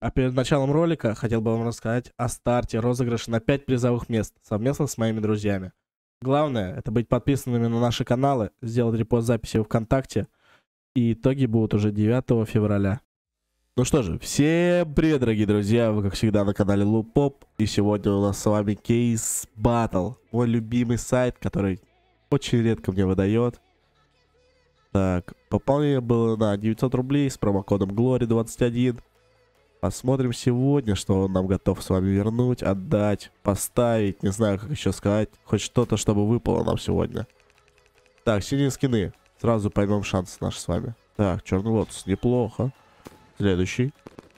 А перед началом ролика хотел бы вам рассказать о старте розыгрыша на 5 призовых мест совместно с моими друзьями. Главное, это быть подписанными на наши каналы, сделать репост записи в ВКонтакте, и итоги будут уже 9 февраля. Ну что же, всем привет, дорогие друзья, вы как всегда на канале Лупоп, и сегодня у нас с вами Кейс Баттл, мой любимый сайт, который очень редко мне выдает. Так, пополнение было на 900 рублей с промокодом Glory21. Посмотрим сегодня, что он нам готов с вами вернуть, отдать, поставить, не знаю, как еще сказать. Хоть что-то, чтобы выпало нам сегодня. Так, синие скины. Сразу поймем шанс наш с вами. Так, черный лотос, неплохо. Следующий.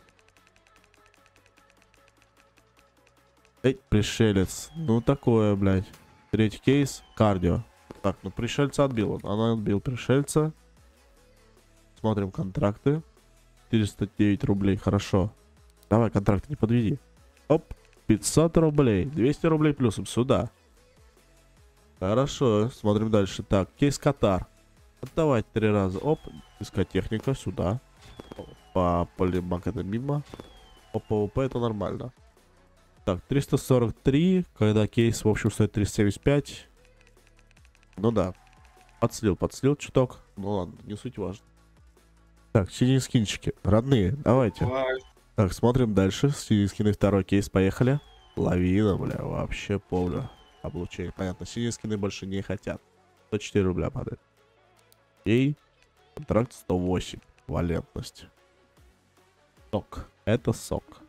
Эй, пришелец. Ну такое, блядь. Третий кейс, кардио. Так, ну пришельца отбил он. Она отбил пришельца. Смотрим контракты. 409 рублей, хорошо. Давай, контракт не подведи. Оп, 500 рублей. 200 рублей плюсом сюда. Хорошо, смотрим дальше. Так, кейс Катар. Отдавать 3 раза. Оп, искать техника сюда. По полимак это мимо. По ПВП это нормально. Так, 343. Когда кейс, в общем, стоит 375. Ну да. Подслил чуток. Ну ладно, не суть важно. Так, синие скинчики. Родные, давайте. Так, смотрим дальше. Синие скины, второй кейс, поехали. Лавина, бля, вообще полное облучение. Понятно, синие скины больше не хотят. 104 рубля падает. И контракт 108. Валентность. Сок. Это сок.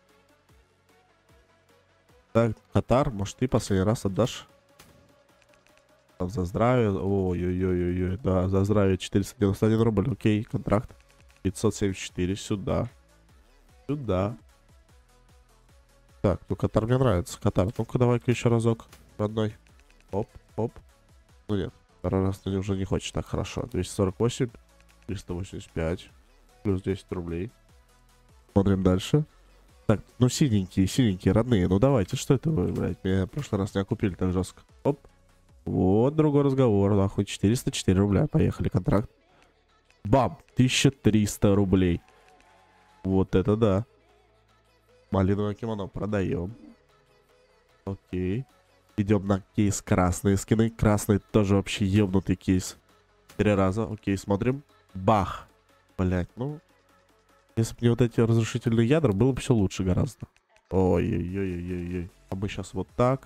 Так, Катар, может ты последний раз отдашь? Там за здравие. Ой-ой-ой-ой. Да, за здравие 491 рубль. Окей, контракт. 574 сюда. Сюда. Так, ну Катар мне нравится. Катар, ну-ка давай-ка еще разок. Родной. Оп, оп. Ну нет, второй раз ты уже не хочешь так хорошо. 248, 385. Плюс 10 рублей. Смотрим дальше. Так, ну синенькие, родные. Ну давайте, что это вы, блядь? Меня в прошлый раз не окупили так жестко. Оп. Вот другой разговор. Нахуй 404 рубля. Поехали, контракт. Бам! 1300 рублей. Вот это да. Малиновое кимоно продаем. Окей. Идем на кейс красные скины. Красный тоже вообще ебнутый кейс. 3 раза. Окей, смотрим. Бах. Блять, ну. Если бы не вот эти разрушительные ядра, было бы все лучше гораздо. Ой-ой-ой-ой-ой. А мы сейчас вот так.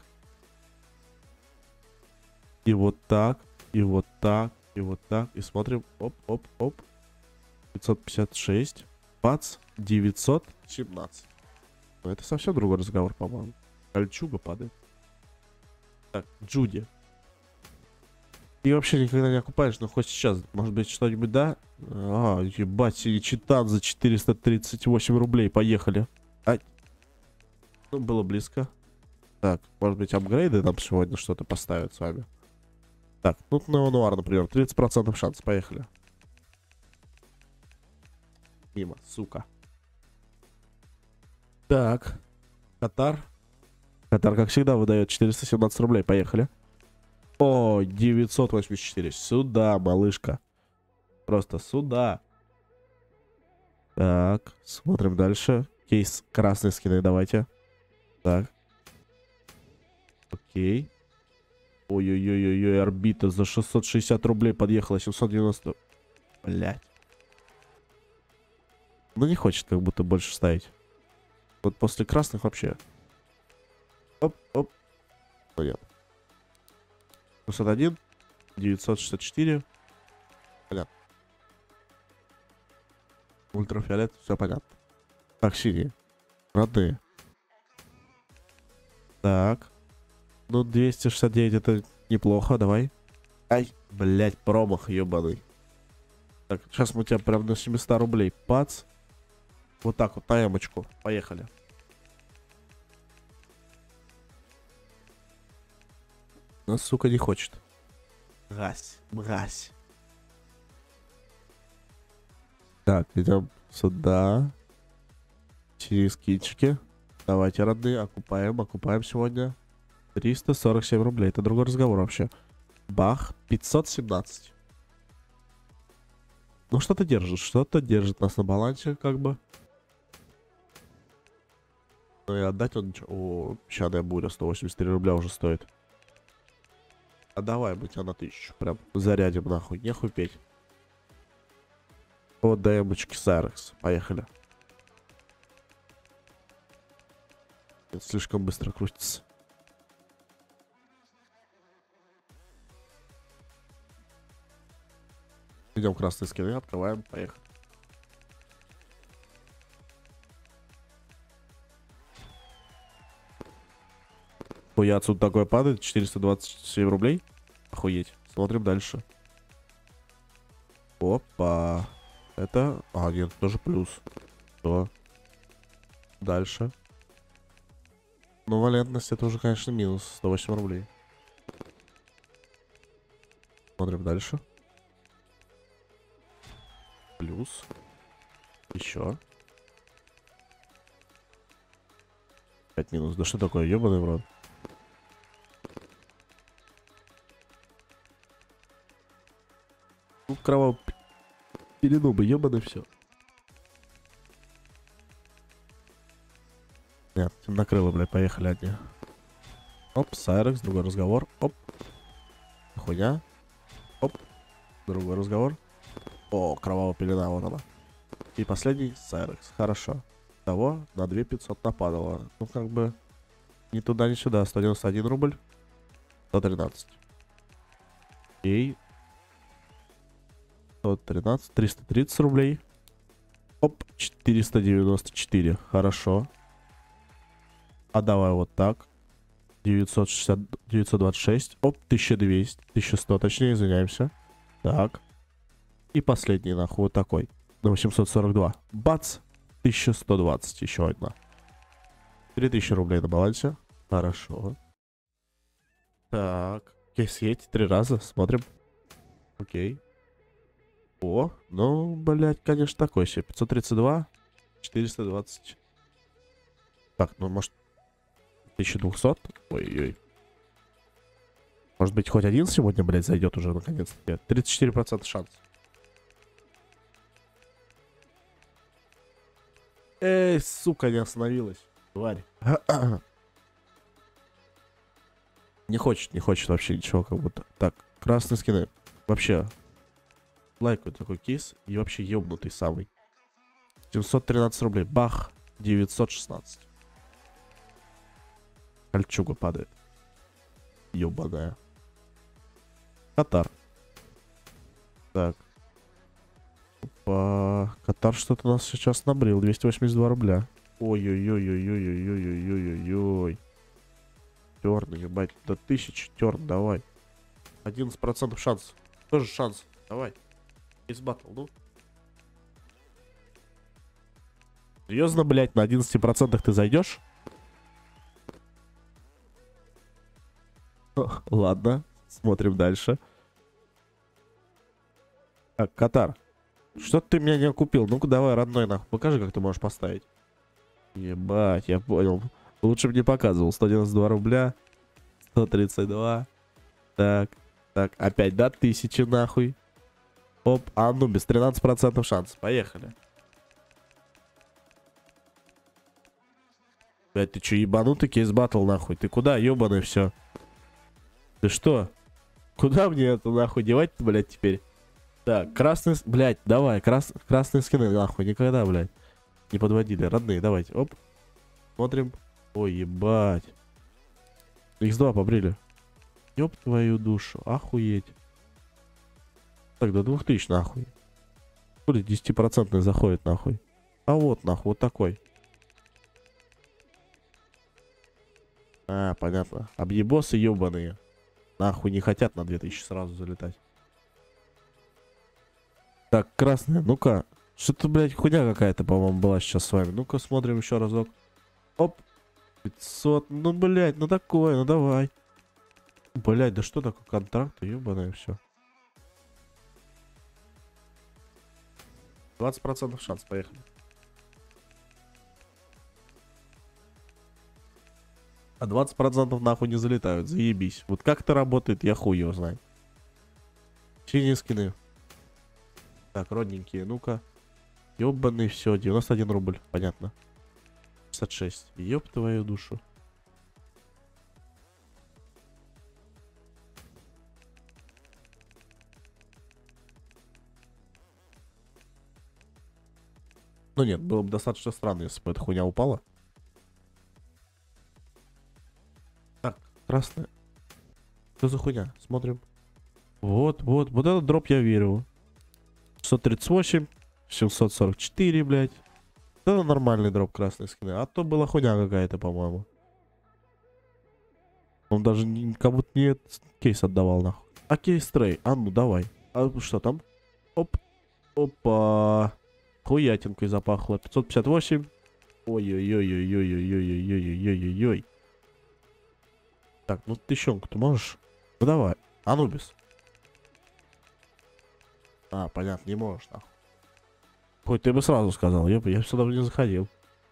И вот так. И вот так. И вот так. И смотрим. Оп-оп-оп. 556. Бац. 917. Ну, это совсем другой разговор, по-моему. Кольчуга падает. Так, Джуди. Ты вообще никогда не окупаешь, но хоть сейчас. Может быть, что-нибудь, да? А, ебать, синий читан за 438 рублей. Поехали. Ай. Ну, было близко. Так, может быть, апгрейды нам сегодня что-то поставят с вами. Так, ну, Неонуар, например. 30% шанс. Поехали. Мимо, сука. Так. Катар. Катар, как всегда, выдает 417 рублей. Поехали. О, 984. Сюда, малышка. Просто сюда. Так, смотрим дальше. Кейс красные скины, давайте. Так. Окей. Ой-ой-ой-ой, орбита за 660 рублей подъехала. 790. Блять. Ну не хочет как будто больше ставить. Вот после красных вообще. Оп-оп. Понятно. 601. 964. Понятно. Ультрафиолет. Все понятно. Так, синие. Родные. Так. Ну, 269 это неплохо. Давай. Ай, блять, промах ебаный. Так, сейчас мы тебя прям на 700 рублей. Пац. Вот так вот, на эмочку. Поехали. Но, сука, не хочет. Мразь, мразь. Так, идем сюда. Через скинчики. Давайте, родные, окупаем сегодня. 347 рублей. Это другой разговор вообще. Бах, 517. Ну, что-то держит нас на балансе, как бы. Ну и отдать он... О, песчаная буря, 183 рубля уже стоит. А давай мы тебя на 1000 прям зарядим нахуй, нехуй петь. Вот ДМочки Сайрекс, поехали. Это слишком быстро крутится. Идем красные скины, открываем, поехали. Хуя отсюда такое падает, 427 рублей. Охуеть. Смотрим дальше. Опа. Это... А, нет, тоже плюс. Что? Дальше. Ну, валентность это уже, конечно, минус. 108 рублей. Смотрим дальше. Плюс. Еще. 5 минус. Да что такое, ебаный в рот? Ну, кровавую пелену бы, ебаный все. Нет, накрыло, блядь, поехали одни. Оп, Сайрекс, другой разговор. Оп. Хуйня. Оп. Другой разговор. О, кровавая пелена, вот она. И последний Сайрекс. Хорошо. Того на 2500 нападало. Ну, как бы, ни туда, ни сюда. 191 рубль. 113. И 113, 330 рублей. Оп, 494. Хорошо. А давай вот так. 960, 926. Оп, 1200. 1100, точнее, извиняемся. Так. И последний, нахуй, вот такой. На 842. Бац. 1120. Еще одна. 3000 рублей на балансе. Хорошо. Так. Кейс есть 3 раза. Смотрим. Окей. О, ну, блядь, конечно, такой себе. 532. 420. Так, ну, может... 1200? Ой-ой. Может быть, хоть один сегодня, блядь, зайдет уже наконец-то. 34% шанс. Эй, сука, не остановилась. Тварь. Не хочет вообще ничего, как будто. Так, красные скины. Вообще, лайкаю такой кейс. И вообще ебнутый самый. 713 рублей. Бах. 916. Кольчуга падает. Ёбаная. Катар. Так. Опа. Катар что-то нас сейчас набрил. 282 рубля. Ой-ой-ой-ой-ой-ой-ой-ой-ой-ой. Терн, ебать. До 1000 терн, давай. 11% шанс. Тоже шанс. Давай. Из батл, ну. Серьезно, блядь, на 11% ты зайдешь? Ладно, смотрим дальше. Так, Катар. Что ты меня не купил? Ну-ка давай, родной, нахуй, покажи, как ты можешь поставить. Ебать, я понял. Лучше бы не показывал. 192 рубля. 132. Так, так, опять до 1000 нахуй. Оп, а ну без 13% шанс. Поехали. Блять, ты че, ебанутый, кейс баттл, нахуй? Ты куда, ебаный, все? Ты что? Куда мне это, нахуй, девать-то, блядь, теперь? Так, красный, блядь, давай, красные скины, нахуй, никогда, блядь, не подводили. Родные, давайте, оп. Смотрим. Ой, ебать. X2 побрили. Ёб твою душу, охуеть. Так, до 2000, нахуй. Хули 10% заходит, нахуй. А вот, нахуй, вот такой. А, понятно. Объебосы ебаные. Нахуй не хотят на 2000 сразу залетать. Так, красная, ну-ка. Что-то, блядь, хуйня какая-то, по-моему, была сейчас с вами. Ну-ка, смотрим еще разок. Оп. 500. Ну, блядь, ну такое, ну давай. Блядь, да что такое контракт? Ебаное все. 20% шанс, поехали. А 20% нахуй не залетают, заебись. Вот как это работает, я хуй его знаю. Синие скины. Так, родненькие, ну-ка. Ёбаный, все, 91 рубль, понятно. 56. Ёб твою душу. Ну нет, было бы достаточно странно, если бы эта хуйня упала. Так, красная. Что за хуйня? Смотрим. Вот этот дроп я верю. 638, 744, блядь. Это нормальный дроп красной скины. А то была хуйня какая-то, по-моему. Он даже как будто не кейс отдавал, нахуй. А кейс трей. А ну давай. А что там? Оп. Опа. Хуятинкой запахло. 558. Ой-ой-ой-ой-ой-ой-ой-ой-ой-ой-ой-ой. Так, ну тыщенку-то можешь? Ну давай. Анубис. А, понятно, не можешь, нахуй. Хоть ты бы сразу сказал, я сюда не заходил.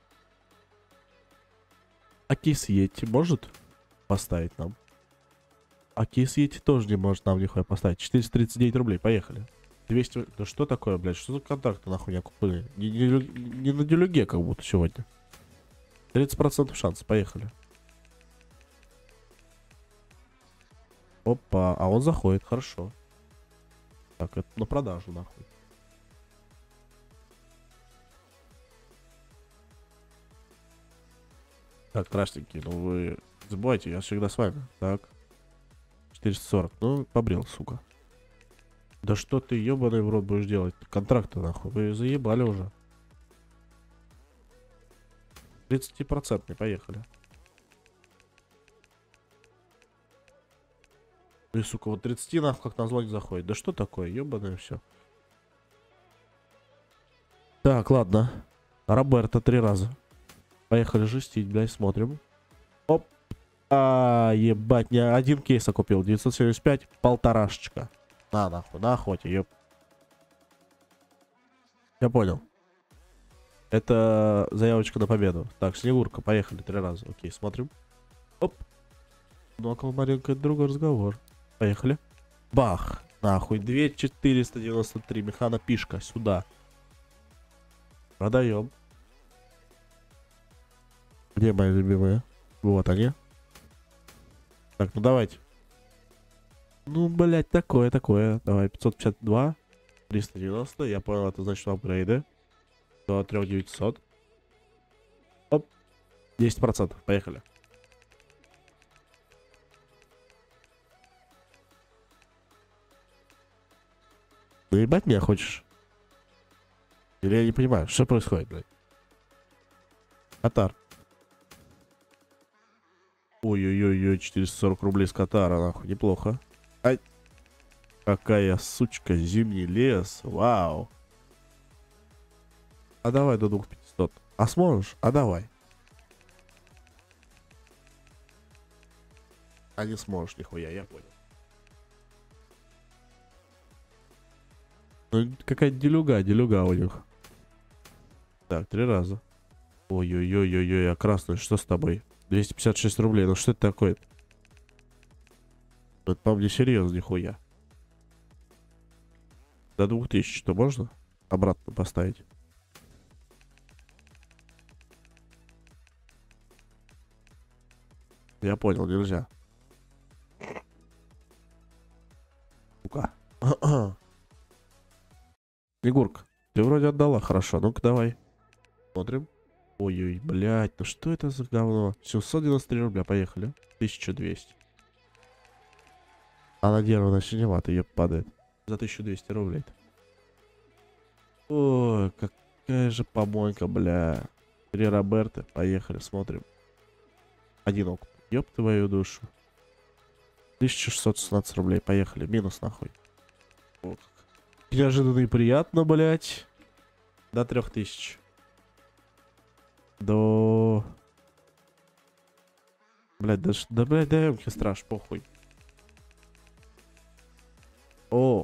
А кейс Йети может поставить нам? А кейс Йети тоже не может нам нихуя поставить. 439 рублей, поехали. 200... Да что такое, блядь? Что за контракты нахуй не купили? Не на делюге как будто сегодня. 30% шанс, поехали. Опа, а он заходит, хорошо. Так, это на продажу нахуй. Так, страшненькие, ну вы забывайте, я всегда с вами. Так. 440. Ну, побрел, сука. Да что ты, ебаный в рот, будешь делать? Контракты, нахуй. Вы заебали уже. 30%, поехали. И, сука, вот 30 нахуй как назло не заходит. Да что такое, ебаное все. Так, ладно. Роберто 3 раза. Поехали жестить, блядь, смотрим. Оп. А, ебать, не один кейса купил. 975, полторашечка. На, нахуй, на охоте, еб. Я понял. Это заявочка на победу. Так, Снегурка, поехали 3 раза. Окей, смотрим. Оп. Ну, аквамаринка, это другой разговор. Поехали. Бах. Нахуй, 2493, механа пишка, сюда. Продаем. Где мои любимые? Вот они. Так, ну давайте. Ну, блять, такое. Давай, 552. 390. Я понял, это значит апгрейды. До 3900. Оп. 10%. Поехали. Наебать меня хочешь? Или я не понимаю, что происходит, блядь? Катар. Ой-ой-ой, 440 рублей с Катара, нахуй, неплохо. Ай. Какая сучка, зимний лес, вау. А давай до 2500. А сможешь? А давай. А не сможешь, нихуя, я понял. Ну, какая-то делюга у них. Так, 3 раза. Ой-ой-ой-ой-ой, а красный, что с тобой? 256 рублей, ну что это такое? Это, по-моему, не серьезно, нихуя. До 2000, что можно? Обратно поставить. Я понял, нельзя. Ну-ка. Егорка, ты вроде отдала хорошо. Ну-ка, давай. Смотрим. Ой-ой, блядь, ну что это за говно? 793 рубля, поехали. 1200. Она деревна синеватая, ее падает. За 1200 рублей. Ой, какая же помойка, бля. 3 Роберты, поехали, смотрим. Один окуп. Ёб твою душу. 1616 рублей, поехали. Минус нахуй. О, как. Неожиданно и приятно, блядь. До 3000. До... Блядь, да блядь, даем страж, похуй. О,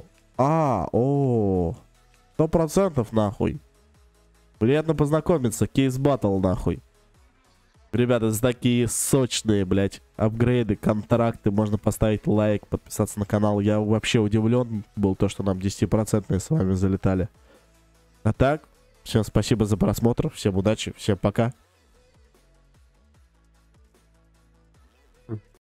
100% нахуй. Приятно познакомиться, кейс баттл нахуй. Ребята, за такие сочные, блядь, апгрейды, контракты можно поставить лайк, подписаться на канал. Я вообще удивлен был то, что нам 10% с вами залетали. А так, всем спасибо за просмотр, всем удачи, всем пока.